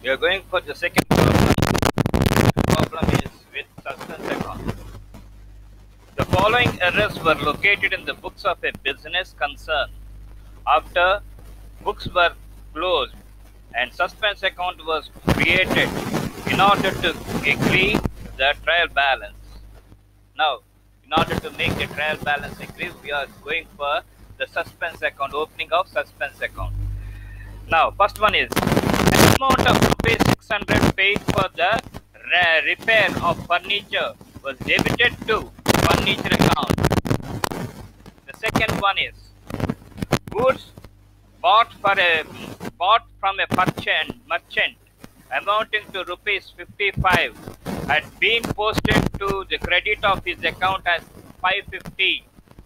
We are going for the second problem. The problem is with suspense account. The following errors were located in the books of a business concern after books were closed and suspense account was created in order to agree the trial balance. Now, in order to make the trial balance agree, we are going for the suspense account, opening of suspense account. Now, first one is an amount of rupees 600 paid for the repair of furniture was debited to furniture account. The second one is goods bought from a merchant amounting to rupees 55 had been posted to the credit of his account as 550.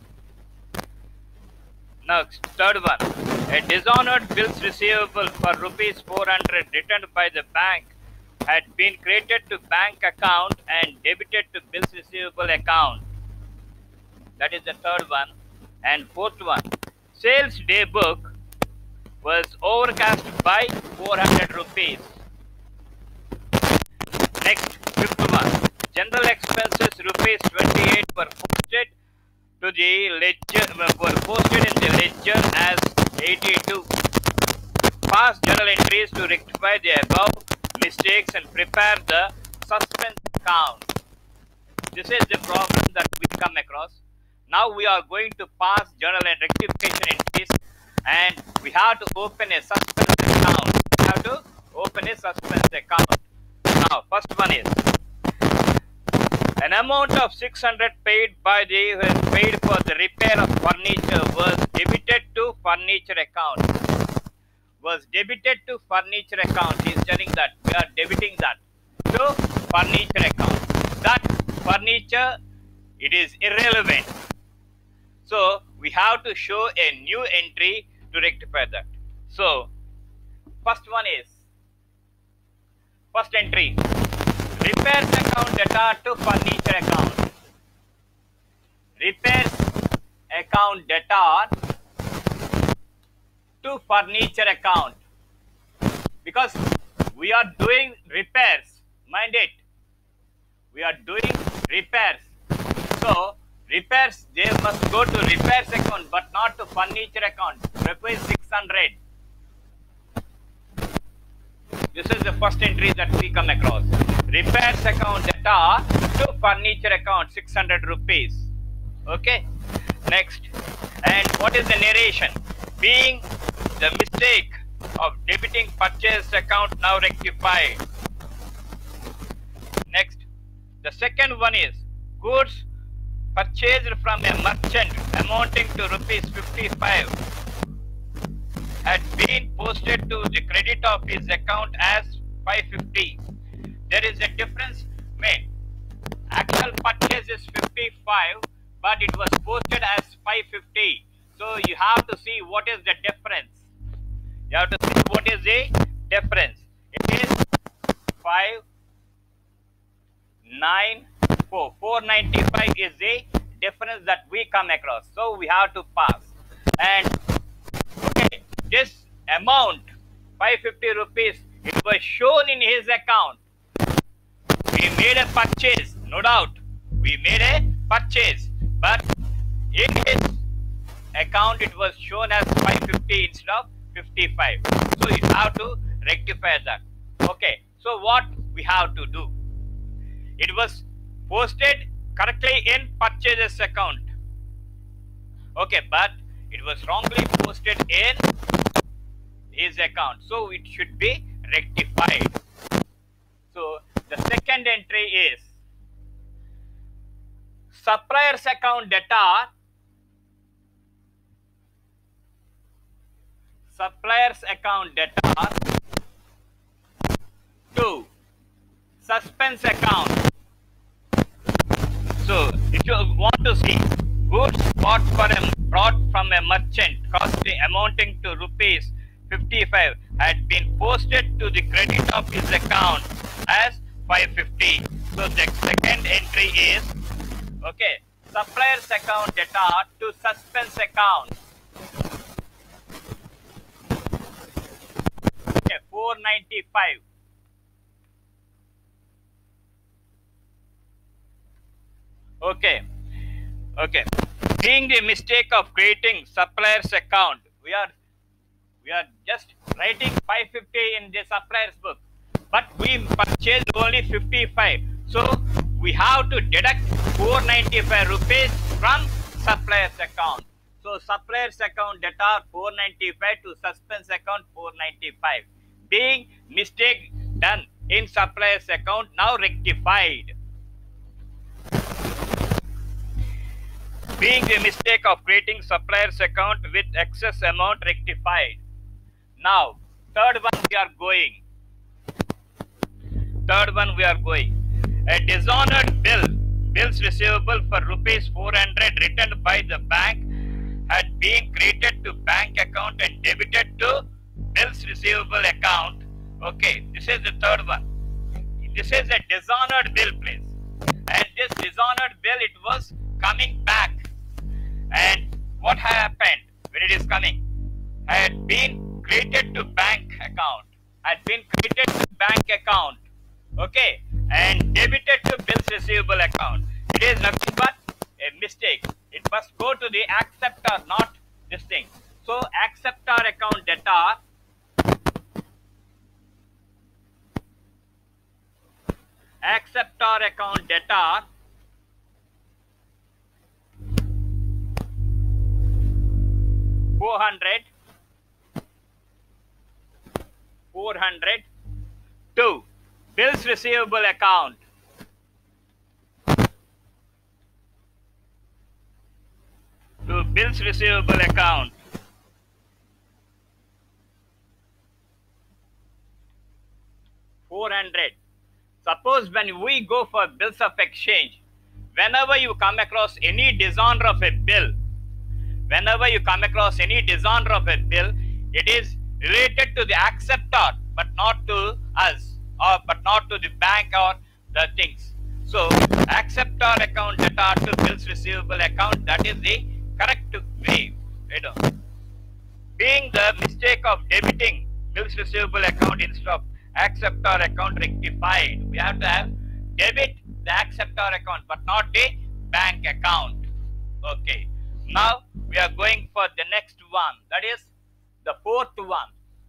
Next, third one, a dishonored bills receivable for rupees 400 returned by the bank had been credited to bank account and debited to bills receivable account. That is the third one. And fourth one, sales day book was overcast by 400 rupees. Next, fifth one, general expenses rupees 28 were posted to the ledger, were posted in the ledger as 82. Pass journal entries to rectify the above mistakes and prepare the suspense account. This is the problem that we come across. Now we are going to pass journal and rectification entries, and we have to open a suspense account. We have to open a suspense account. Now, first one is an amount of 600 paid for the repair of furniture was debited to furniture account. Was debited to furniture account. He is telling that we are debiting that to furniture account. That furniture, it is irrelevant. So we have to show a new entry to rectify that. So first one is, first entry, repairs account data to furniture account. Repairs account data to furniture account. Because we are doing repairs, mind it. We are doing repairs. So repairs, they must go to repairs account but not to furniture account. Rupees 600. This is the first entry that we come across. Repairs account data to furniture account 600 rupees. Okay. Next. And what is the narration? Being the mistake of debiting purchase account now rectified. Next. The second one is goods purchased from a merchant amounting to rupees 55 had been posted to the credit of his account as 550. There is a difference made. Actual purchase is 55, but it was posted as 550. So you have to see what is the difference. You have to see what is the difference. It is 594. 495 is the difference that we come across. So we have to pass. And okay, this amount 550 rupees, it was shown in his account. We made a purchase, no doubt. We made a purchase, but in his account it was shown as 550 instead of 55. So you have to rectify that. Okay, so what we have to do? It was posted correctly in purchases account. Okay, but it was wrongly posted in his account. So it should be rectified. So the second entry is supplier's account data. Supplier's account data to suspense account. So if you want to see goods bought from a merchant costing amounting to rupees 55 had been posted to the credit of his account as 550. So the second entry is, okay, supplier's account data to suspense account. Okay, 495. Okay. Okay. Being the mistake of creating supplier's account, we are just writing 550 in the supplier's book, but we purchased only 55. So we have to deduct 495 rupees from supplier's account. So supplier's account debtor 495 to suspense account 495. Being mistake done in supplier's account, now rectified. Being the mistake of creating supplier's account with excess amount rectified. Now, third one we are going. A dishonored bills receivable for rupees 400 written by the bank had been credited to bank account and debited to bills receivable account. Okay, this is the third one. This is a dishonored bill, please. And this dishonored bill, it was coming back. And what happened when it is coming? Had been credited to bank account. Okay, and debited to bills receivable account. It is nothing but a mistake. It must go to the acceptor, not this thing. So acceptor account debtor, acceptor account debtor, 400 to bills receivable account. To bills receivable account. $400. Suppose when we go for bills of exchange, whenever you come across any dishonor of a bill, it is related to the acceptor, but not to us, or but not to the bank or the things. So, acceptor account debtor to bills receivable account, that is the correct way. Being the mistake of debiting bills receivable account instead of acceptor account rectified. We have to have debit the acceptor account, but not the bank account. Okay. Now we are going for the next one, that is the fourth one.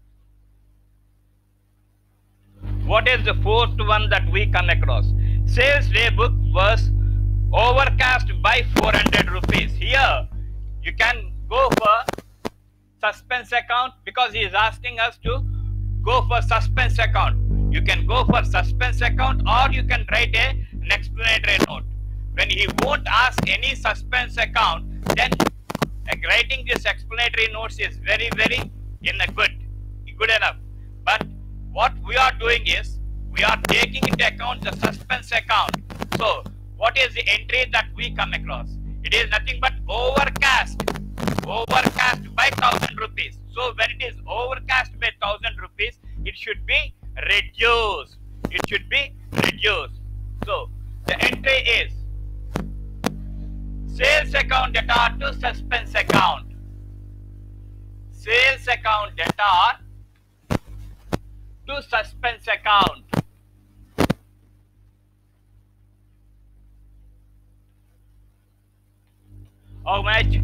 What is the fourth one that we come across? Sales day book was overcast by 400 rupees. Here you can go for suspense account because he is asking us to go for suspense account. You can go for suspense account, or you can write an explanatory note. When he won't ask any suspense account, then writing this explanatory notes is very good enough. But what we are doing is we are taking into account the suspense account. So what is the entry that we come across? It is nothing but overcast by 1,000 rupees. So when it is overcast by 1,000 rupees, it should be reduced. So the entry is sales account debtor to suspense account. Sales account debtor to suspense account. How much?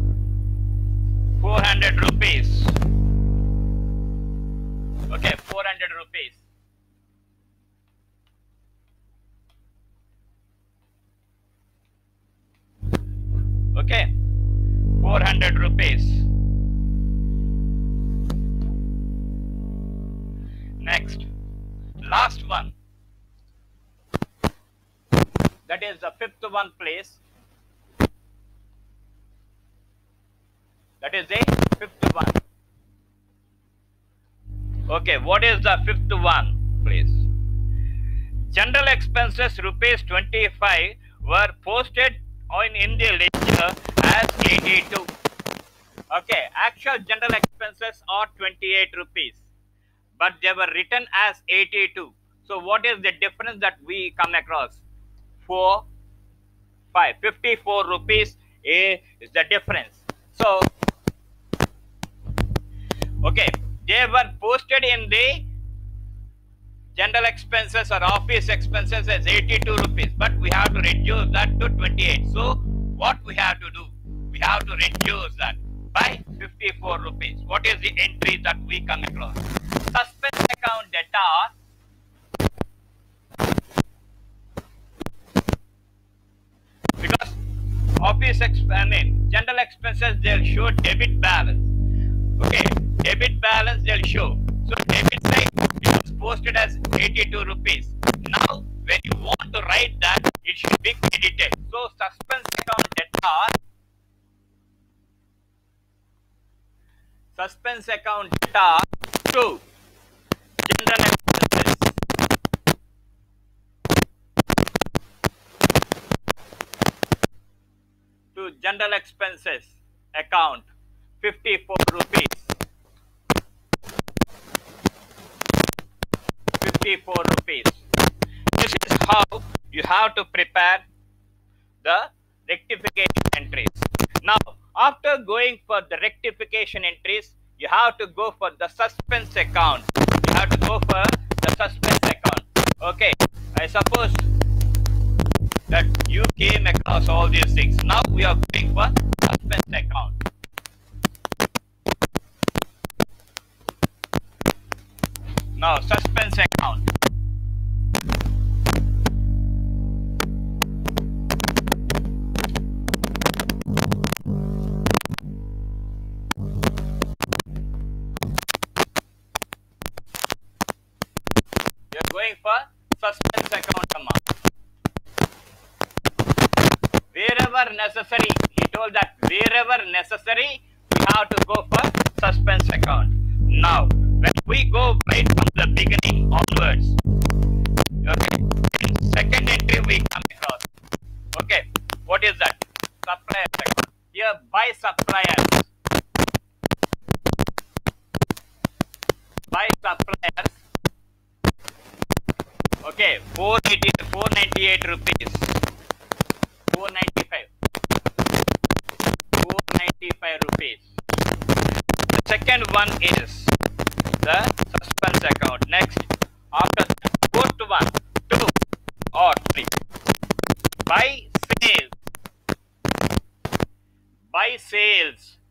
400 rupees. Okay, 400 rupees. Okay, 400 rupees. Next, last one. That is the fifth one, please. That is the fifth one. Okay, what is the fifth one, please? General expenses rupees 25 were posted in the ledger as 82. Okay, actual general expenses are 28 rupees, but they were written as 82. So what is the difference that we come across? 54 rupees is the difference. So okay, they were posted in the General expenses or office expenses is 82 rupees, but we have to reduce that to 28. So what we have to do? We have to reduce that by 54 rupees. What is the entry that we come across? Suspense account data. Because general expenses, they'll show debit balance. Okay, debit balance they'll show. So debit side, it was posted as 82 rupees. Now, when you want to write that, it should be credited. So suspense account data to general expenses. To general expenses account 54 rupees. 54 rupees. This is how you have to prepare the rectification entries. Now, after going for the rectification entries, you have to go for the suspense account. You have to go for the suspense account. Okay, I suppose that you came across all these things. Now we are going for suspense account. Now suspense account. You are going for suspense account amount. Wherever necessary, he told that wherever necessary, we have to go for suspense account. Now, when we go right from the beginning onwards, okay, in second entry we come across. Okay, what is that? Suppliers account. Here, by suppliers. By suppliers. Okay, 498 rupees. 495 rupees. The second one is the suspense account. Next, after that, fourth one, 2 or 3. By sales,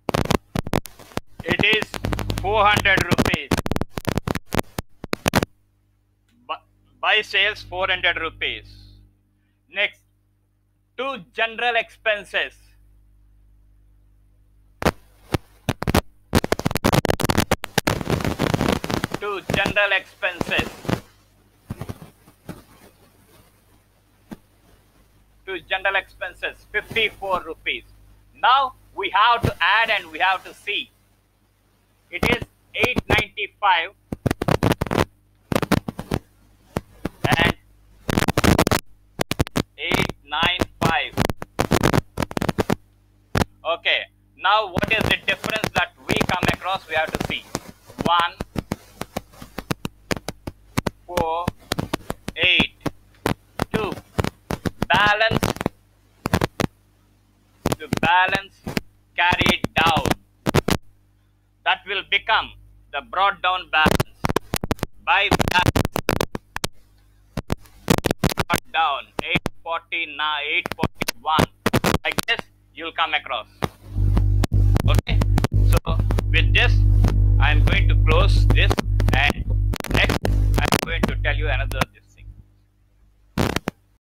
it is 400 rupees. By sales, 400 rupees. Next, to general expenses. To general expenses. To general expenses, 54 rupees. Now we have to add and we have to see. It is 895 and 895. Okay, now what is the difference that we come across? We have to see. 1, 4, 8, 2. Balance. The balance carried down. That will become the brought down balance. By balance brought down 849, 841. Like this, you'll come across. Okay. So with this, I am going to close this, and next I am going to tell you another